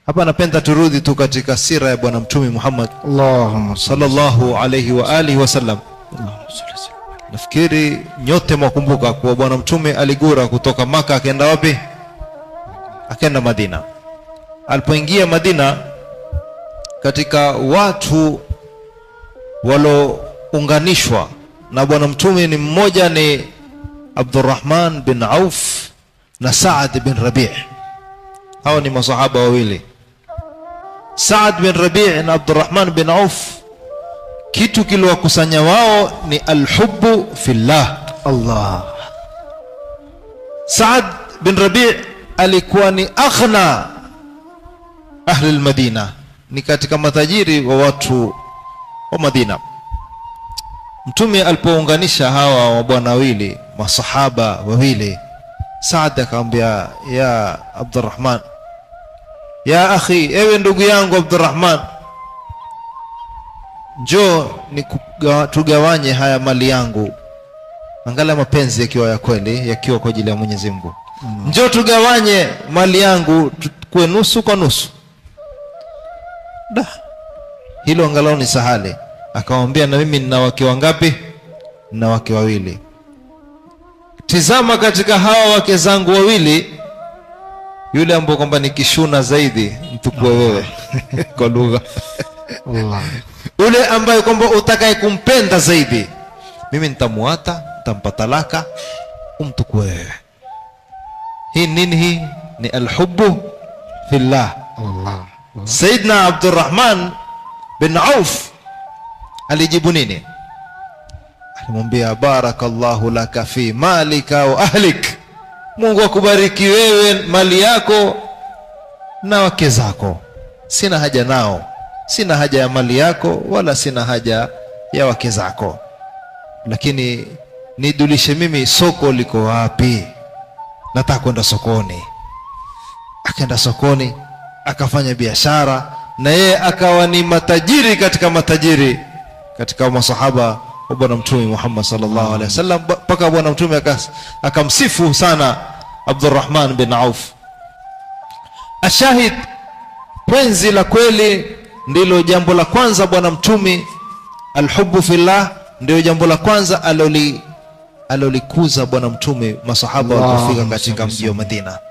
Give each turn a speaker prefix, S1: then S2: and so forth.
S1: Hapa napenda turudi tu katika sira ya bwana mtume Muhammad
S2: Allahumma
S1: sallallahu alayhi wa alihi wasallam. Nafikiri nyote mwakumbuka kwa bwana mtume aligura kutoka Maka akaenda wapi? Akaenda Madina. Alipoingia Madina, katika watu walounganishwa na bwana mtume ni mmoja ni Abdurrahman bin Auf na Saad bin Rabi'. Hao ni masahaba wawili. Saad bin Rabi' na Abdurrahman bin Auf, kitu kiliwakusanya wao ni alhubbu fillah.
S2: Allah.
S1: Saad bin Rabi' alikuwa ni aghna ahli al-Madina, ni katika matajiri wa watu wa Madina. Mtume alipounganisha hawa wa bwana wawili, masahaba wawili, Saad akamwambia, ya Abdurrahman, ya akhi, ewe ndugu yangu Abdurrahman, njoo tugawanye haya mali yangu. Angalia mapenzi yakiwa ya kweli, yakiwa kwa ajili ya Mwenyezi Mungu. Njoo tugawanye mali yangu kwa nusu kwa nusu. Hilo angalau ni sahali. Akamwambia, na mimi nina wake wangapi? Nina wake wawili. Tizama katika hawa wake zangu wawili, yule ambaye kwamba nikishuna zaidi mtukue wewe kwa lugha
S2: Allah.
S1: Ule ambaye kwamba utakaye kumpenda zaidi, mimi nitamuata, nitampa talaka, umtukue wewe. Hii nini? Hii ni alhubbu fillah.
S2: Allah.
S1: Sayyidina Abdurrahman bin Auf alijibu nini? Alimwambia, barakallahu laka fi malika wa ahlik, Mungu akubariki wewe, mali yako na wake zako. Sina haja nao, sina haja ya mali yako wala sina haja ya wake zako, lakini nidulishe mimi soko liko wapi? Nataka kwenda sokoni. Akaenda sokoni, akafanya biashara, na yeye akawa ni matajiri katika matajiri katika masahaba wa bwana mtume Muhammad sallallahu alaihi wasallam, mpaka bwana mtume akamsifu sana Abdurrahman bin Auf. Ashahid, penzi la kweli ndilo jambo la kwanza bwana mtume, alhubbu fillah ndio jambo la kwanza alolikuza bwana mtume masahaba walipofika katika mji wa Madina.